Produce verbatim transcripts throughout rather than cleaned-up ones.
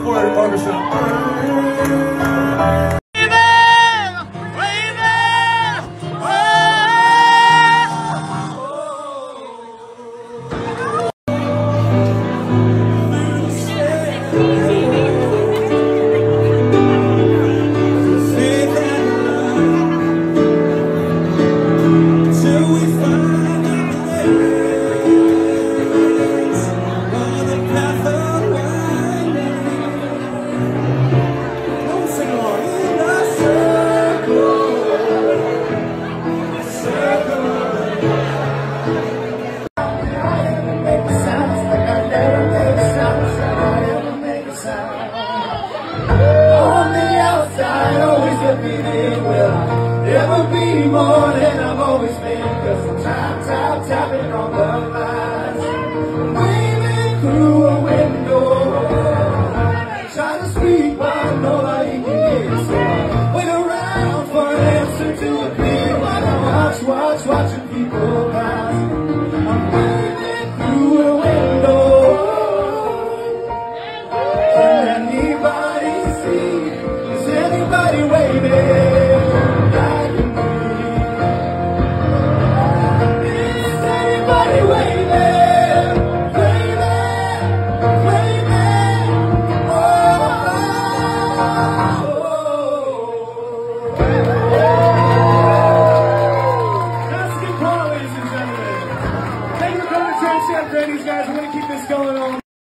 before at a barbershop. Tramp Stamp Granny, guys. We're gonna keep this going on.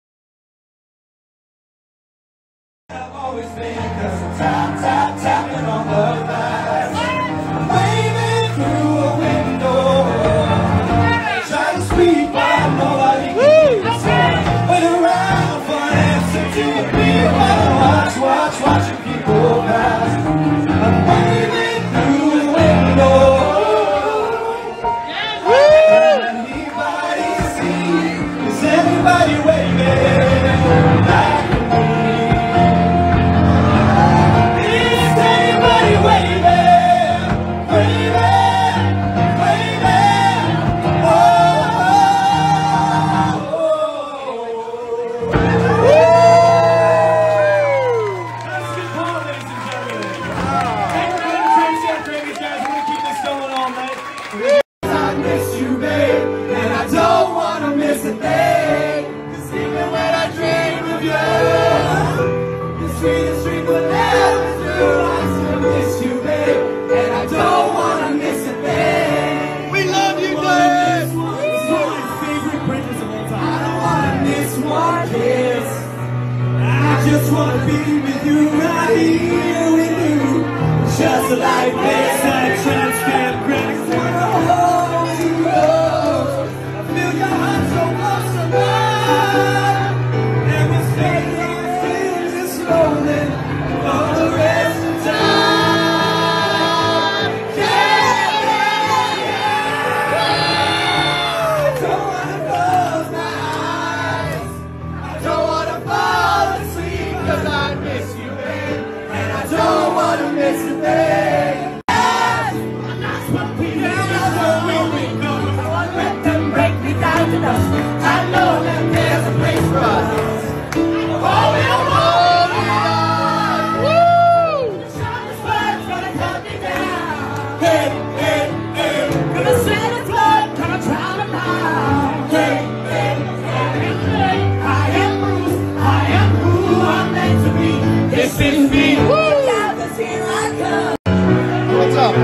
I've always been cause tap, tap, tapping on the glass. I'm waving through a window, trying to speak, but nobody can say. Wait around for an answer to the beat while I watch, watch, watching people pass. I'm waving through a window. Everybody waving back at me. Is anybody waving, waving, waving? Oh, oh, oh. That's a good call, ladies and gentlemen. Hey, we're going to Tramp Stamp Granny, guys. We're going to keep this going all night. I miss you, babe, and I don't want to miss a thing. Even when I dream of you, the sweetest dream will never do. I still miss you, babe, and I don't want to miss a thing. We love you, babe. This is one of my favorite bridges of all time. I don't want to miss one kiss. I just want to be with you, right here with you. Just like this, I Tramp Stamp Granny. I wanna hold you close. I feel your heart so close to mine. I know that there's a place for us. Oh, we'll hold on. Woo! The sharpest bird's gonna cut me down. Hey, hey, hey. Gonna shed its blood, gonna drown it out. Hey, hey, hey, hey. I am Bruce, I am who I'm meant to be. This is me. Woo! Here I come. What's up?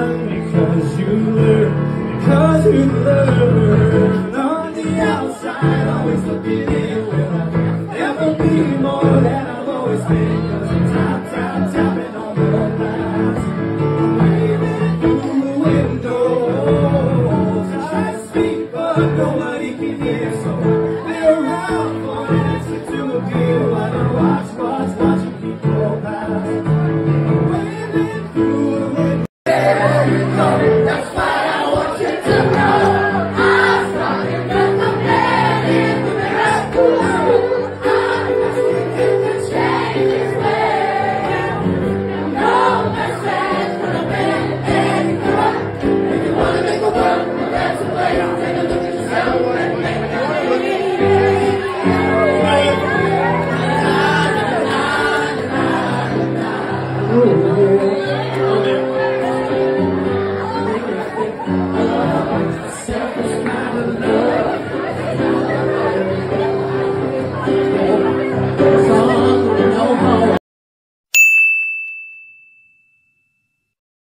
Because you learn on the outside.